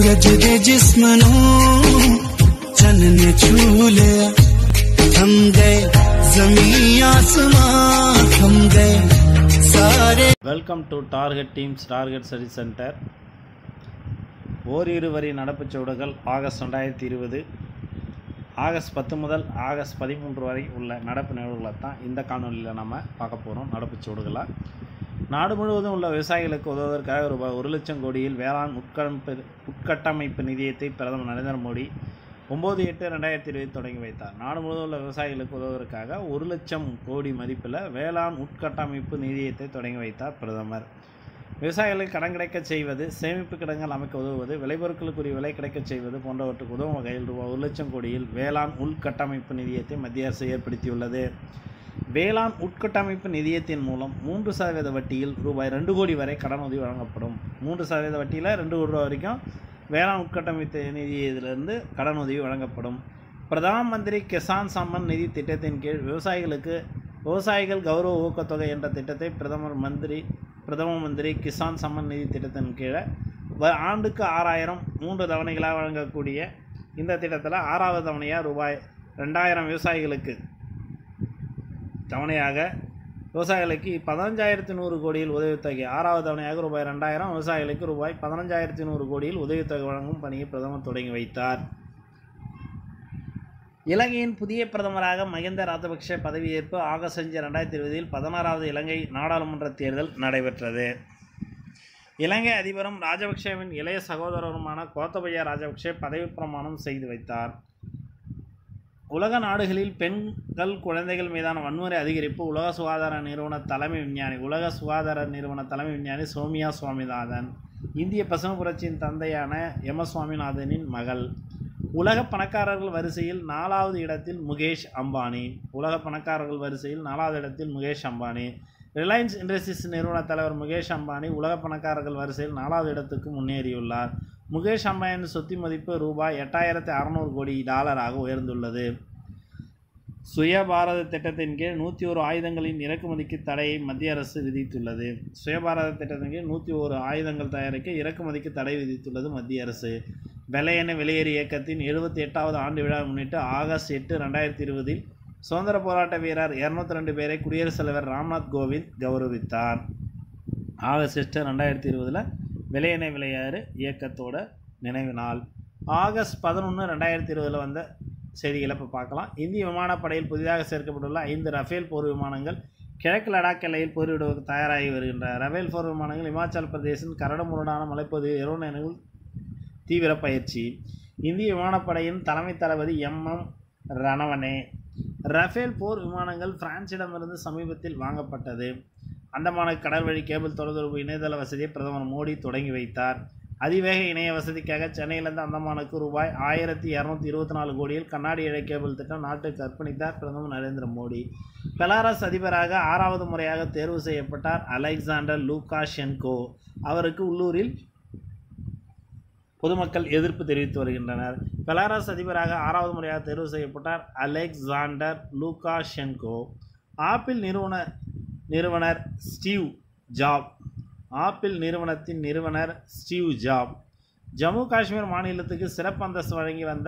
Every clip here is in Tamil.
गजदे जिस्म नू चन ने छू लिया थम गए ज़मीं आसमां थम गए सारे। Welcome to target teams target study centre. ஓரிரு வரி நடப்புச் சுவடுகள் ஆகஸ்ட் 2020 ஆகஸ்ட் 10 முதல் ஆகஸ்ட் 13 வரை உள்ள நடப்பு நிகழ்வுகளை தான் இந்த காணொலியில் நம்ம பார்க்க போகிறோம். நடப்புச் சுவடுகளாக நாடு முழுவதும் உள்ள விவசாயிகளுக்கு உதவுவதற்காக ரூபாய் 1 லட்சம் கோடியில் வேளாண் உட்கட்டமைப்பு நிதியத்தை பிரதமர் நரேந்திர மோடி 9/8/2020 தொடங்கி வைத்தார். நாடு முழுவதும் உள்ள விவசாயிகளுக்கு உதவுவதற்காக 1 லட்சம் கோடி மதிப்பில் வேளாண் உட்கட்டமைப்பு நிதியத்தை தொடங்கி வைத்தார் பிரதமர். விவசாயிகளுக்கு கடன் கிடைக்கச் செய்வது, சேமிப்பு கிடங்கள் அமைக்க உதவுவது, விளைபொருட்களுக்குரிய விலை கிடைக்கச் செய்வது போன்றவற்றுக்கு உதவும் வகையில் ரூபாய் 1 லட்சம் கோடியில் வேளாண் உள்கட்டமைப்பு நிதியத்தை மத்திய அரசு ஏற்படுத்தியுள்ளது. வேளாண் உட்கட்டமைப்பு நிதியத்தின் மூலம் 3% வட்டியில் ரூபாய் 2 கோடி வரை கடன் உதவி வழங்கப்படும். 3% வட்டியில் 2 கோடி ரூபா வரைக்கும் வேளாண் உட்கட்டமைப்பு நிதியத்திலிருந்து கடன் உதவி வழங்கப்படும். பிரதான் மந்திரி கிசான் சம்மன் நிதி திட்டத்தின் கீழ் விவசாயிகள் கௌரவ ஊக்கத்தொகை என்ற திட்டத்தை பிரதம மந்திரி கிசான் சம்மன் நிதி திட்டத்தின் கீழே ஆண்டுக்கு 6000 3 தவணைகளாக வழங்கக்கூடிய இந்த திட்டத்தில் 6வது தவணையாக ரூபாய் 2000 விவசாயிகளுக்கு தவணையாக விவசாயிகளுக்கு 15100 கோடியில் உதவித்தொகை, 6வது தவணையாக ரூபாய் 2000 விவசாயிகளுக்கு ரூபாய் 15100 கோடியில் உதவித்தொகை வழங்கும் பணியை பிரதமர் தொடங்கி வைத்தார். இலங்கையின் புதிய பிரதமராக மஹிந்த ராஜபக்ஷ பதவியேற்பு ஆகஸ்ட் 5, 2020 16வது இலங்கை நாடாளுமன்ற தேர்தல் நடைபெற்றது. இலங்கை அதிபரும் ராஜபக்ஷவின் இளைய சகோதரருமான கோத்தபய ராஜபக்ஷ பதவி பிரமாணம் செய்து வைத்தார். உலக நாடுகளில் பெண்கள் குழந்தைகள் மீதான வன்முறை அதிகரிப்பு உலக சுகாதார நிறுவன தலைமை விஞ்ஞானி சோமியா சுவாமிநாதன் இந்திய பசுமை புரட்சியின் தந்தையான எம். சுவாமிநாதனின் மகள். உலக பணக்காரர்கள் வரிசையில் 4வது இடத்தில் முகேஷ் அம்பானி. ரிலையன்ஸ் இண்டஸ்ட்ரீஸ் நிறுவன தலைவர் முகேஷ் அம்பானி உலக பணக்காரர்கள் வரிசையில் 4வது இடத்துக்கு முன்னேறியுள்ளார். முகேஷ் அம்பானியின் சொத்து மதிப்பு ரூபாய் 8600 கோடி டாலராக உயர்ந்துள்ளது. சுயபாரத திட்டத்தின் கீழ் 101 ஆயுதங்களின் இறக்குமதிக்கு தடையை மத்திய அரசு விதித்துள்ளது. சுயபாரத திட்டத்தின் கீழ் 101 ஆயுதங்கள் தயாரிக்க இறக்குமதிக்கு தடை விதித்துள்ளது மத்திய அரசு. வெள்ளையெண்ணெய் வெளியேறு இயக்கத்தின் 78வது ஆண்டு விழா முன்னிட்டு ஆகஸ்ட் 8, 2020 சுதந்திர போராட்ட வீரர் 202 பேரை குடியரசுத் தலைவர் ராம்நாத் கோவிந்த் கௌரவித்தார். ஆகஸ்ட் 8, 2020 வெள்ளையெண்ணெய் வெளியேறு இயக்கத்தோட நினைவு நாள். ஆகஸ்ட் 11, 2020 வந்த செய்திகளை இப்போ பார்க்கலாம். இந்திய விமானப்படையில் புதிதாக சேர்க்கப்பட்டுள்ள 5 ரஃபேல் போர் விமானங்கள் கிழக்கு லடாக் எல்லையில் போரிடுவதற்கு தயாராகி வருகின்றன. ரஃபேல் போர் விமானங்கள் இமாச்சல பிரதேசத்தின் கரடுமுரடான மலைப்பகுதி ஏரோனைகள் தீவிர பயிற்சி. இந்திய விமானப்படையின் தலைமை தளபதி MM ரணவனே. ரஃபேல் போர் விமானங்கள் பிரான்சிடமிருந்து சமீபத்தில் வாங்கப்பட்டது. அந்தமான கடல்வழி கேபிள் தொடர்பு இணையதள வசதியை பிரதமர் மோடி தொடங்கி வைத்தார். அதிவேக இணைய வசதிக்காக சென்னையிலிருந்து அந்தமானுக்கு ரூபாய் 1224 கோடியில் கண்ணாடி இழை கேபிள் திட்டம் நாட்டுக்கு அர்ப்பணித்தார் பிரதமர் நரேந்திர மோடி. பெலாரஸ் அதிபராக 6வது முறையாக தேர்வு செய்யப்பட்டார் அலெக்சாண்டர் லூகாஷென்கோ. அவருக்கு உள்ளூரில் பொதுமக்கள் எதிர்ப்பு தெரிவித்து வருகின்றனர். பெலாரஸ் அதிபராக 6வது முறையாக தேர்வு செய்யப்பட்டார் அலெக்சாண்டர் லூகாஷென்கோ. ஆப்பிள் நிறுவனர் ஸ்டீவ் ஜாப் ஜம்மு காஷ்மீர் மாநிலத்துக்கு சிறப்பு அந்தஸ்து வழங்கி வந்த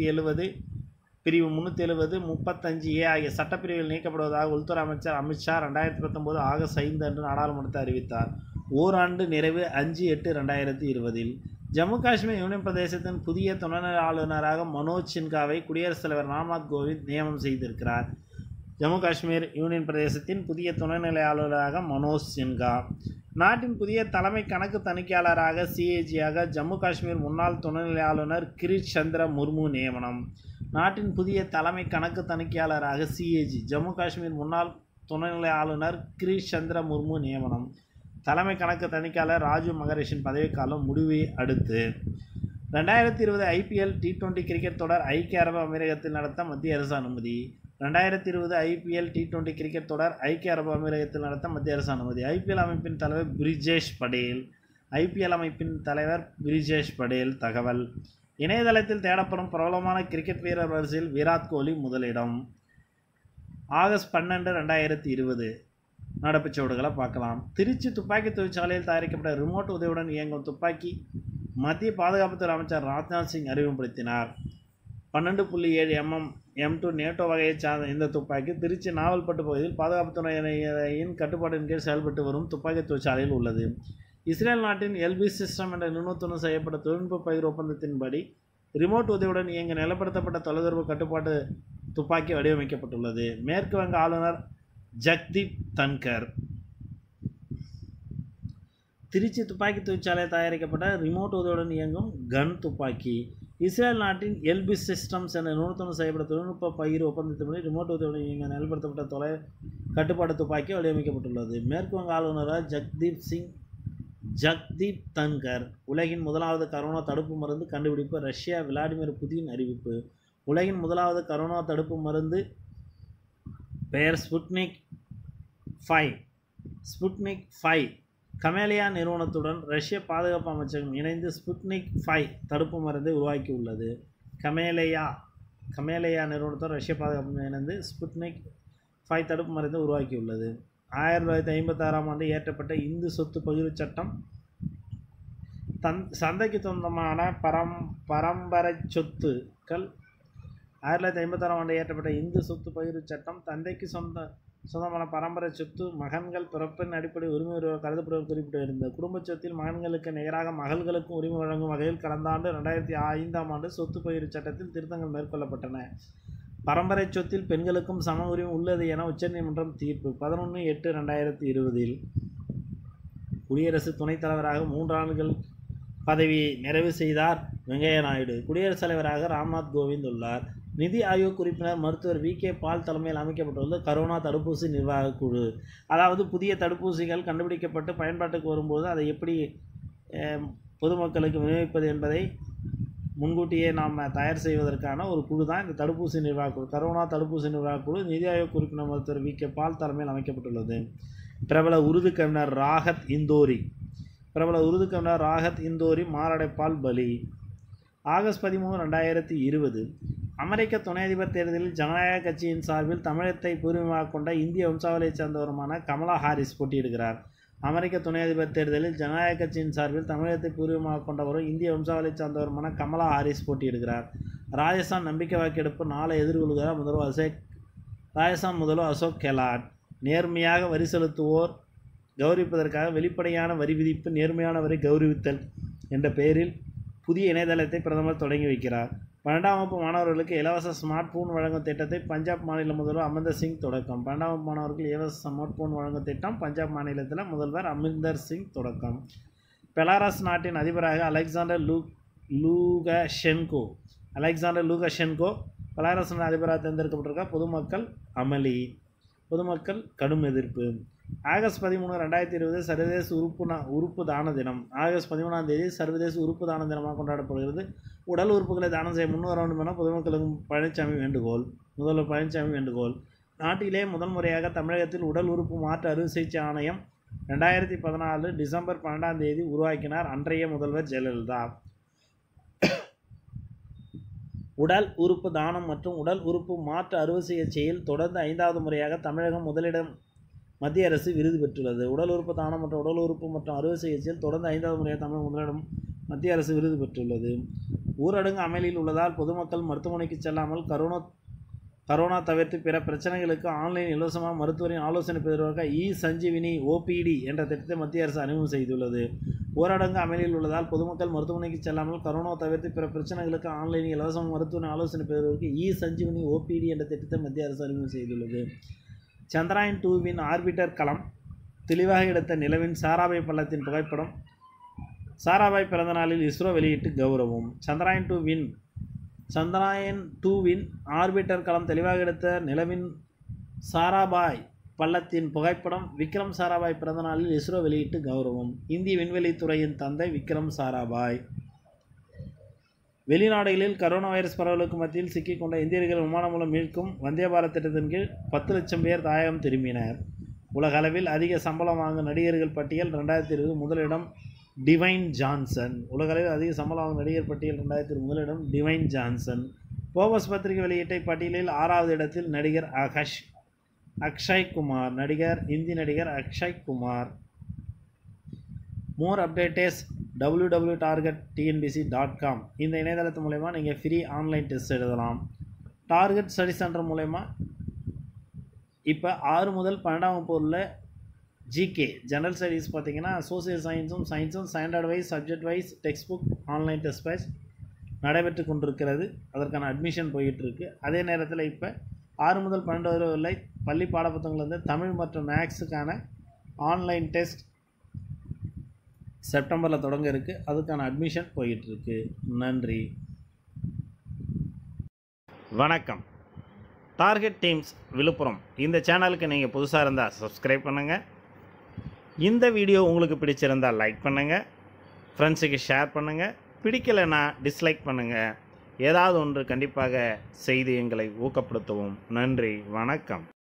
370 ஆகிய சட்டப்பிரிவில் நீக்கப்படுவதாக உள்துறை அமைச்சர் அமித்ஷா 2019 ஆகஸ்ட் 5 அன்று நாடாளுமன்றத்தை அறிவித்தார். ஓராண்டு நிறைவு 5/8/2020 ஜம்மு காஷ்மீர் யூனியன் பிரதேசத்தின் புதிய துணைநிலை ஆளுநராக மனோஜ் சின்ஹாவை குடியரசுத் தலைவர் ராம்நாத் கோவிந்த் நியமனம் செய்திருக்கிறார். ஜம்மு காஷ்மீர் யூனியன் பிரதேசத்தின் புதிய துணைநிலை ஆளுநராக மனோஜ் சின்ஹா. நாட்டின் புதிய தலைமை கணக்கு தணிக்கையாளராக CAG ஜம்மு காஷ்மீர் முன்னாள் துணைநிலை ஆளுநர் கிரீஷ் சந்திர முர்மு நியமனம். நாட்டின் புதிய தலைமை கணக்கு தணிக்கையாளராக CAG ஜம்மு காஷ்மீர் முன்னாள் துணைநிலை ஆளுநர் கிரீஷ் சந்திர முர்மு நியமனம். தலைமை கணக்கு தணிக்கையாளர் ராஜீவ் மகரேஷின் பதவிக்காலம் முடிவை அடுத்து 2020 IPL T20 கிரிக்கெட் தொடர் ஐக்கிய அரபு அமீரகத்தில் நடத்த மத்திய அரசு அனுமதி. 2020 IPL T20 கிரிக்கெட் தொடர் ஐக்கிய அரபு அமீரகத்தில் நடத்த மத்திய அரசு அனுமதி. IPL அமைப்பின் தலைவர் பிரிஜேஷ் படேல் தகவல். இணையதளத்தில் தேடப்படும் பிரபலமான கிரிக்கெட் வீரர் வரிசையில் விராட் கோலி முதலிடம். ஆகஸ்ட் 12, 2020 நடப்புச் சுவடுகளை பார்க்கலாம். திருச்சி துப்பாக்கி தொழிற்சாலையில் தயாரிக்கப்பட்ட ரிமோட் உதவியுடன் இயங்கும் துப்பாக்கி மத்திய பாதுகாப்புத்துறை அமைச்சர் ராஜ்நாத் சிங் அறிமுகப்படுத்தினார். 12.7 mm M2 நேட்டோ வகையைச் சார்ந்த இந்த துப்பாக்கி திருச்சி நாவல்பட்டு பகுதியில் பாதுகாப்புத்துறையின் கட்டுப்பாட்டின் கீழ் செயல்பட்டு வரும் துப்பாக்கி தொழிற்சாலையில் உள்ளது. இஸ்ரேல் நாட்டின் எல்பி சிஸ்டம் என்ற நிறுவனத்துடன் செய்யப்பட்ட தொழில்நுட்ப பகிர்வு ஒப்பந்தத்தின்படி ரிமோட் உதவியுடன் இயங்க நிலப்படுத்தப்பட்ட தொலைதொடர்பு கட்டுப்பாட்டு துப்பாக்கி வடிவமைக்கப்பட்டுள்ளது. மேற்கு வங்க ஆளுநர் ஜக்தீப் தன்கர். திருச்சி துப்பாக்கி தொழிற்சாலையில் தயாரிக்கப்பட்ட ரிமோட் உதவியுடன் இயங்கும் கன் துப்பாக்கி. இஸ்ரேல் நாட்டின் எல்பி சிஸ்டம்ஸ் என்ற நிறுவனத்துடன் செய்யப்பட்ட தொழில்நுட்ப பகிர்வு ஒப்பந்தத்தின்படி ரிமோட் உதவியுடன் இயங்க நிலப்படுத்தப்பட்ட கட்டுப்பாட்டு துப்பாக்கி வடிவமைக்கப்பட்டுள்ளது. மேற்கு வங்க ஆளுநர் ஜக்தீப் தன்கர். உலகின் முதலாவது கரோனா தடுப்பு மருந்து கண்டுபிடிப்பு ரஷ்யா விளாடிமிர் புதின் அறிவிப்பு. உலகின் முதலாவது கரோனா தடுப்பு மருந்து பெயர் ஸ்புட்னிக் 5. கமேலியா நிறுவனத்துடன் ரஷ்ய பாதுகாப்பு அமைச்சகம் இணைந்து ஸ்புட்னிக் 5 தடுப்பு மருந்தை உருவாக்கியுள்ளது. கமேலியா நிறுவனத்துடன் ரஷ்ய பாதுகாப்பு இணைந்து ஸ்புட்னிக் 5 தடுப்பு மருந்தை உருவாக்கியுள்ளது. 1956 ஆண்டு இயற்றப்பட்ட இந்து சொத்து பகிர்வு சட்டம் சந்தைக்கு சொந்தமான பரம்பரை சொத்துக்கள். 1956 ஆண்டு இயற்றப்பட்ட இந்து சொத்து பகிர்வு சட்டம் தந்தைக்கு சொந்தமான பரம்பரை சொத்து மகன்கள் பிறப்பின் அடிப்படை உரிமை கருதப்படுவது குறிப்பிட்டிருந்தது. குடும்ப சொத்தில் மகன்களுக்கு நிகராக மகள்களுக்கும் உரிமை வழங்கும் வகையில் கடந்த ஆண்டு 2005 ஆண்டு சொத்து பகிர்வு சட்டத்தில் திருத்தங்கள் மேற்கொள்ளப்பட்டன. பரம்பரை சொத்தில் பெண்களுக்கும் சம உரிமை உள்ளது என உச்சநீதிமன்றம் தீர்ப்பு. 11/8/2020 குடியரசு துணைத் தலைவராக 3 ஆண்டுகள் பதவியை நிறைவு செய்தார் வெங்கையா நாயுடு. குடியரசுத் தலைவராக ராம்நாத் கோவிந்த் உள்ளார். நிதி ஆயோக் உறுப்பினர் மருத்துவர் V.K. பால் தலைமையில் அமைக்கப்பட்டுள்ள கரோனா தடுப்பூசி நிர்வாக குழு. அதாவது புதிய தடுப்பூசிகள் கண்டுபிடிக்கப்பட்டு பயன்பாட்டுக்கு வரும்போது அதை எப்படி பொதுமக்களுக்கு விநியோகிப்பது என்பதை முன்கூட்டியே நாம் தயார் செய்வதற்கான ஒரு குழு தான் இந்த தடுப்பூசி நிர்வாக குழு. கரோனா தடுப்பூசி நிர்வாக குழு நிதி ஆயோக் உறுப்பினர் மருத்துவர் V.K. பால் தலைமையில் அமைக்கப்பட்டுள்ளது. பிரபல உருது கவிஞர் ராகத் இந்தோரி மாரடைப்பால் பலி. ஆகஸ்ட் 13, 2020 அமெரிக்க துணை அதிபர் தேர்தலில் ஜனநாயக கட்சியின் சார்பில் தமிழகத்தை பூர்வீகமாக கொண்ட இந்திய வம்சாவளியைச் சேர்ந்தவருமான கமலா ஹாரிஸ் போட்டியிடுகிறார். அமெரிக்க துணை அதிபர் தேர்தலில் ஜனநாயக கட்சியின் சார்பில் தமிழகத்தை பூர்வீகமாக கொண்டவரும் இந்திய வம்சாவளியைச் சேர்ந்தவருமான கமலா ஹாரிஸ் போட்டியிடுகிறார். ராஜஸ்தான் நம்பிக்கை வாக்கெடுப்பு நாளை எதிர்கொள்கிறார் ராஜஸ்தான் முதல்வர் அசோக் கெலாட். நேர்மையாக வரி செலுத்துவோர் கௌரவிப்பதற்காக வெளிப்படையான வரி விதிப்பு நேர்மையான வரி கௌரவித்தல் என்ற பெயரில் புதிய இணையதளத்தை பிரதமர் தொடங்கி வைக்கிறார். 12ஆம் வகுப்பு மாணவர்களுக்கு இலவச ஸ்மார்ட் போன் வழங்கும் திட்டத்தை பஞ்சாப் மாநில முதல்வர் அமரிந்தர் சிங் தொடக்கம். 12ஆம் வகுப்பு மாணவர்களுக்கு இலவச ஸ்மார்ட் போன் வழங்கும் திட்டம் பஞ்சாப் மாநிலத்தில் முதல்வர் அமரிந்தர் சிங் தொடக்கம். பெலாரஸ் நாட்டின் அதிபராக அலெக்சாண்டர் லூகஷென்கோ பெலாரஸ் அதிபராக தேர்ந்தெடுக்கப்பட்டிருக்க பொதுமக்கள் கடும் எதிர்ப்பு. ஆகஸ்ட் 13, 2020 சர்வதேச உறுப்பு தான தினம். ஆகஸ்ட் 13ஆம் தேதி சர்வதேச உறுப்பு தான தினமாக கொண்டாடப்படுகிறது. உடல் உறுப்புகளை தானம் செய்ய முன்வர வேண்டும் என பொதுமக்களுக்கு முதல்வர் பழனிசாமி வேண்டுகோள். நாட்டிலே முதல் முறையாக தமிழகத்தில் உடல் உறுப்பு மாற்று அறுவை சிகிச்சை ஆணையம் 2014 டிசம்பர் 12ஆம் தேதி உருவாக்கினார் அன்றைய முதல்வர் ஜெயலலிதா. உடல் உறுப்பு தானம் மற்றும் உடல் உறுப்பு மாற்று அறுவை சிகிச்சையில் தொடர்ந்து 5வது முறையாக தமிழகம் முதலிடம் மத்திய அரசு விருது பெற்றுள்ளது. உடல் உறுப்பு தானம் மற்றும் உடல் உறுப்பு மற்றும் அறுவை சிகிச்சையில் தொடர்ந்து 5வது முறையாக தமிழகம் முதலிடம் மத்திய அரசு விருது பெற்றுள்ளது. ஊரடங்கு அமலில் உள்ளதால் பொதுமக்கள் மருத்துவமனைக்கு செல்லாமல் கரோனா தவிர்த்து பிற பிரச்சனைகளுக்கு ஆன்லைன் இலவசமாக மருத்துவரின் ஆலோசனை பெறுவதற்காக இ-சஞ்சீவினி OPD என்ற திட்டத்தை மத்திய அரசு அறிமுகம் செய்துள்ளது. ஊரடங்கு அமலில் உள்ளதால் பொதுமக்கள் மருத்துவமனைக்கு செல்லாமல் கரோனா தவிர்த்து பிற பிரச்சனைகளுக்கு ஆன்லைனில் இலவசமாக மருத்துவரின் ஆலோசனை பெறுவதற்கு இ-சஞ்சீவினி OPD என்ற திட்டத்தை மத்திய அரசு அறிமுகம் செய்துள்ளது. சந்திராயன் 2வின் ஆர்பிட்டர் களம் தெளிவாக எடுத்த நிலவின் சாராபாய் பள்ளத்தின் புகைப்படம். சாராபாய் பிறந்த நாளில் இஸ்ரோ வெளியிட்டு கௌரவம். சந்திராயன் 2வின் ஆர்பிட்டர் களம் தெளிவாக எடுத்த நிலவின் சாராபாய் பள்ளத்தின் புகைப்படம். விக்ரம் சாராபாய் பிறந்த நாளில் இஸ்ரோ வெளியிட்டு கௌரவம். இந்திய விண்வெளித்துறையின் தந்தை விக்ரம் சாராபாய். வெளிநாடுகளில் கரோனா வைரஸ் பரவலுக்கு மத்தியில் சிக்கிக்கொண்ட இந்தியர்கள் விமானம் மூலம் மீட்கும் வந்தே பாரத் திட்டத்தின் கீழ் 10 லட்சம் பேர் தாயகம் திரும்பினர். உலக அளவில் அதிக சம்பளம் வாங்கும் நடிகர்கள் பட்டியல் 2020 முதலிடம் டிவைன் ஜான்சன். உலகளவில் அதிக சம்பளம் வாங்கும் நடிகர் பட்டியல் 2020 முதலிடம் டிவைன் ஜான்சன். போபஸ் பத்திரிகை வெளியீட்டை பட்டியலில் 6வது இடத்தில் நடிகர் அக்ஷய் குமார். இந்தி நடிகர் Akshay Kumar. More updates www.targettnbc.com இந்த இணையதளத்து மூலமா நீங்கள் ஃப்ரீ ஆன்லைன் டெஸ்ட் எழுதலாம். டார்கெட் ஸ்டடி சென்டர் மூலமா இப்போ 6 முதல் 12ஆம் வகுப்பு உள்ள ஜிகே ஜெனரல் ஸ்டடீஸ் பார்த்தீங்கன்னா சோசியல் சயின்ஸும் standard wise subject wise text book online test batch நடைபெற்று கொண்டிருக்கிறது. அதற்கான அட்மிஷன் போயிட்டுருக்கு. அதே நேரத்தில் இப்போ 6 முதல் 12 வரை உள்ள பள்ளி பாடப்புத்தகங்கள்லேருந்து தமிழ் மற்றும் மேக்ஸுக்கான ஆன்லைன் டெஸ்ட் செப்டம்பரில் தொடங்க இருக்குது. அதுக்கான அட்மிஷன் போயிட்டுருக்கு. நன்றி, வணக்கம். டார்கெட் டீம்ஸ் விழுப்புரம் இந்த சேனலுக்கு நீங்கள் புதுசாக இருந்தால் சப்ஸ்கிரைப் பண்ணுங்கள். இந்த வீடியோ உங்களுக்கு பிடிச்சிருந்தால் லைக் பண்ணுங்கள், ஃப்ரெண்ட்ஸுக்கு ஷேர் பண்ணுங்கள், பிடிக்கலைன்னா டிஸ்லைக் பண்ணுங்கள். ஏதாவது ஒன்று கண்டிப்பாக செய்து எங்களை ஊக்கப்படுத்தவும். நன்றி, வணக்கம்.